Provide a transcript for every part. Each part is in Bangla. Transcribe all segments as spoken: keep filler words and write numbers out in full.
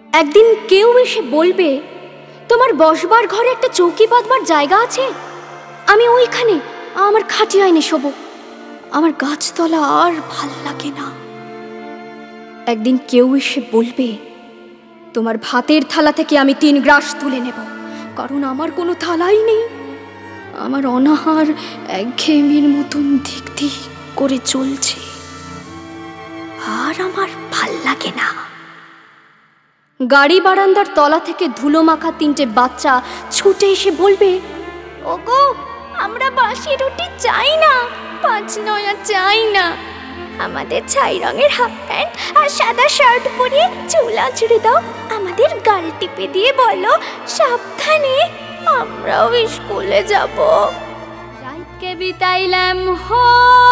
একদিন কেউ এসে বলবে তোমার বসবার ঘরে একটা চৌকি বাঁধবার জায়গা আছে, আমি ওইখানে আমার খাটিয়ায় এনে শোবো। আমার গাছতলা আর ভাল লাগে না। একদিন কেউ এসে বলবে তোমার ভাতের থালা থেকে আমি তিন গ্রাস তুলে নেব, কারণ আমার কোনো থালাই নেই। আমার অনাহার একঘেয়েমির মতন দিক দিক করে চলছে, আর আমার ভাল লাগে না। গাড়ি বারান্দার তলা থেকে ধুলো মাখা তিনটে বাচ্চা ছুটে এসে বলবে ওগো, আমরা বাসি রুটি চাই না, পাঁচ নয়া চাই না। আমাদের ছাই রঙের হাফ প্যান্ট আর সাদা শার্ট পরিয়ে চুল আঁচড়ে দাও, আমাদের গাল টিপে দিয়ে বলো সাবধানে, আমরাও স্কুলে যাব। রাতকে বিতাইলাম হো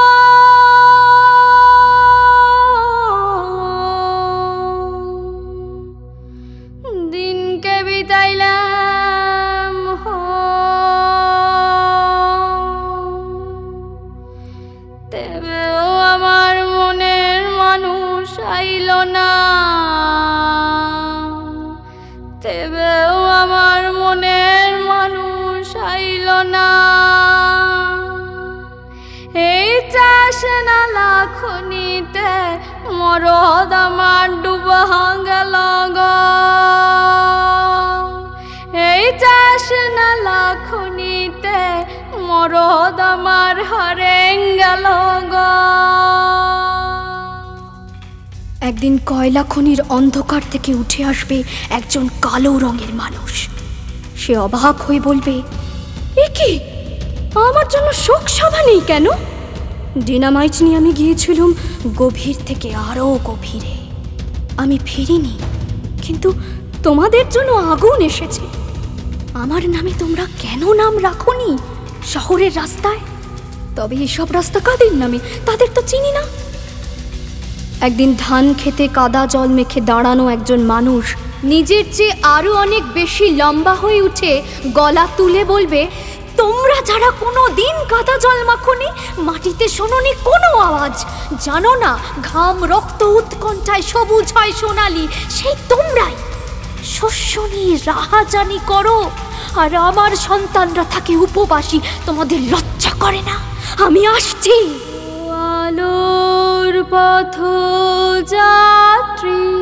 দিনকে বিতাইলাম হো, তবেও আমার মনের মানুষ আইল না, তবেও আমার মনের মানুষ আইল না। এই চাষ না লাখনিতে মরদ আমার ডুবা গেল গো, এই চাষ না লাখনিতে মরদ আমার হরেং গেল গো। একদিন কয়লা খনির অন্ধকার থেকে উঠে আসবে একজন কালো রঙের মানুষ। সে অবাক হয়ে বলবে এ কি, আমার জন্য শোক সভা নেই কেন? ডিনামাইট নিয়ে আমি গিয়েছিলাম গভীর থেকে আরো গভীরে, আমি ফিরিনি, কিন্তু তোমাদের জন্য আগুন এসেছে। আমার নামে তোমরা কেন নাম রাখোনি শহরের রাস্তায়? তবে এসব রাস্তা কাদের নামে, তাদের তো চিনি না। একদিন ধান খেতে কাদা জল মেখে দাঁড়ানো একজন মানুষ নিজের চেয়ে আরো অনেক বেশি লম্বা হয়ে উঠে গলা তুলে বলবে তোমরা যারা কোনো দিন কাদা জল মাখোনি, মাটিতে শোনোনি কোনো আওয়াজ, জানো না ঘাম রক্ত উৎকণ্ঠায় সবুজ হয় সোনালি, সেই তোমরাই শস্য নিয়ে রাহাজানি করো, আর আমার সন্তানরা থাকে উপবাসী। তোমাদের লজ্জা করে না? আমি আসছি। আলোর পথযাত্রী